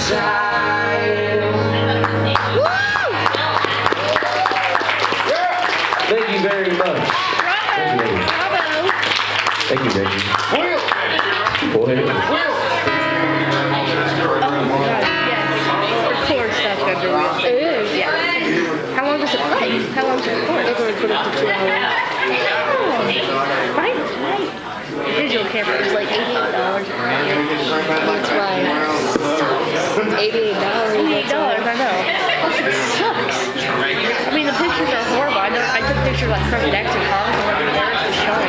inside. Thank you very much. Thank you, Reggie. Will! It is. Yeah. How long does it play? How long does it record? They're going to put up to 2 hours. Right. Digital camera is like $88. That's right. $88. $88, I know. It sucks. I mean, the pictures are horrible. I took pictures like from decks and cars and like theirs was showing.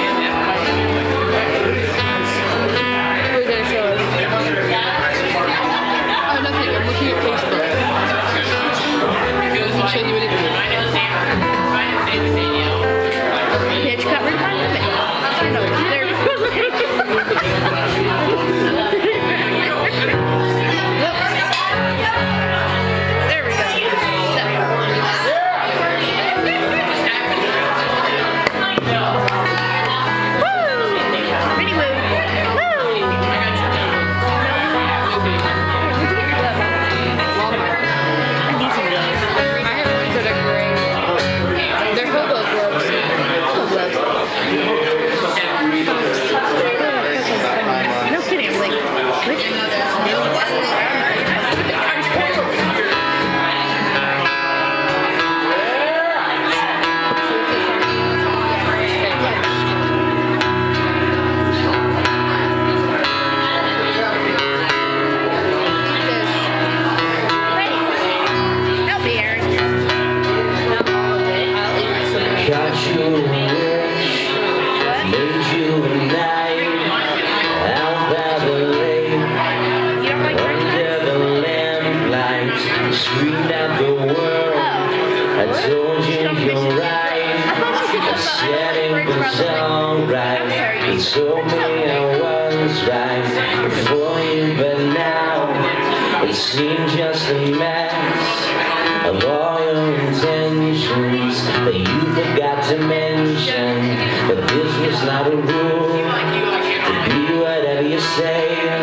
What are you going to show us? Oh, nothing. I'm looking at Facebook. I'll show you anything. Yeah, you got rid of my limit. I know. There you go. There we go. No kidding, I'm like, Got you a wish, made you a night, out by the lake, under the lamplights, screamed out the word. I told you you're right, I said it was alright. You told me I was right before you, but now it seems just a mess of all your intentions that you forgot to mention. But this was not a rule to be whatever you say.